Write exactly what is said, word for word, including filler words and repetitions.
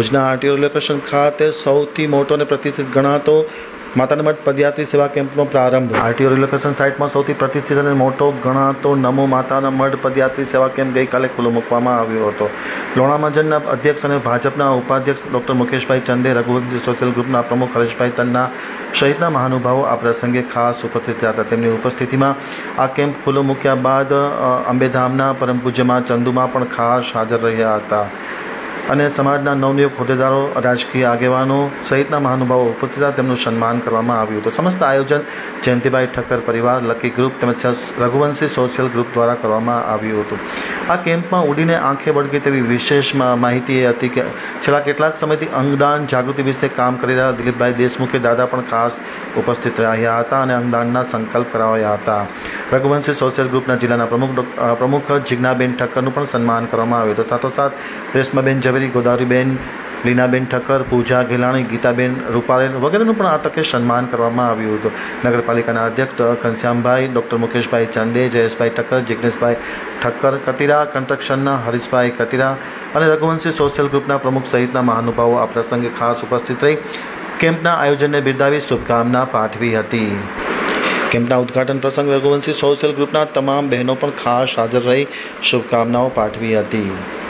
ભુજના RTO railway station ખાતે સૌથી મોટો અને પ્રતિષ્ઠિત ગણાતો માતાના મઢ પદયાત્રી સેવા કેમ્પનો પ્રારંભ। આરટીઓ રેલવે સ્ટેશન સાઇટમાં સૌથી પ્રતિષ્ઠિત અને મોટો ગણાતો નમો માતાના મઢ પદયાત્રી સેવા કેમ્પ ગઈકાલે ખુલ્લો મૂકવામાં આવ્યો હતો। લોણા મહાજનના અધ્યક્ષ અને ભાજપના ઉપાધ્યક્ષ ડૉક્ટર મુકેશભાઈ ચંદે, રઘુવંશી સોશિયલ ગ્રુપના પ્રમુખ હરેશભાઈ તન્ના સહિતના મહાનુભાવો આ પ્રસંગે ખાસ ઉપસ્થિત રહ્યા હતા। તેમની ઉપસ્થિતિમાં આ કેમ્પ ખુલ્લો મૂક્યા બાદ અંબેધામના પરમ પૂજ્યમાં ચંદુમાં પણ ખાસ હાજર રહ્યા હતા અને સમાજના નવનિયુક્ત હોદ્દેદારો, રાજકીય આગેવાનો સહિતના મહાનુભાવો ઉપસ્થિત હતા। તેમનું સન્માન કરવામાં આવ્યું હતું। સમસ્ત આયોજન જયંતિભાઈ ઠક્કર પરિવાર, લકી ગ્રુપ તેમજ રઘુવંશી સોશિયલ ગ્રુપ દ્વારા કરવામાં આવ્યું હતું। આ કેમ્પમાં ઉડીને આંખે વળગે તેવી વિશેષ માહિતી એ હતી કે છેલ્લા કેટલાક સમયથી અંગદાન જાગૃતિ વિશે કામ કરી રહ્યા દિલીપભાઈ દેશમુખે દાદા પણ ખાસ ઉપસ્થિત રહ્યા હતા અને અંગદાનના સંકલ્પ કરાવ્યા હતા। રઘુવંશી સોશિયલ ગ્રુપના જિલ્લાના પ્રમુખ પ્રમુખ જિજ્ઞાબેન ઠક્કરનું પણ સન્માન કરવામાં આવ્યું હતું। સાથોસાથ રેશમાબેન ઝવેરી, ગોદાવરીબેન, લીનાબેન ઠક્કર, પૂજા ઘેલાણી, ગીતાબેન રૂપારેલ વગેરેનું પણ આ તકે સન્માન કરવામાં આવ્યું હતું। નગરપાલિકાના અધ્યક્ષ ઘનશ્યામભાઈ, ડૉક્ટર મુકેશભાઈ ચંદે, જયેશભાઈ ઠક્કર, જિજ્ઞેશભાઈ ઠક્કર કતિરા, કન્સ્ટ્રક્શનના હરીશભાઈ કતિરા અને રઘુવંશી સોશિયલ ગ્રુપના પ્રમુખ સહિતના મહાનુભાવો આ પ્રસંગે ખાસ ઉપસ્થિત રહી કેમ્પના આયોજનને બિરદાવી શુભકામના પાઠવી હતી। કેમ્પના ઉદ્ઘાટન પ્રસંગે રઘુવંશી સોશિયલ ગ્રુપના તમામ બહેનો પણ ખાસ હાજર રહી શુભકામનાઓ પાઠવી હતી।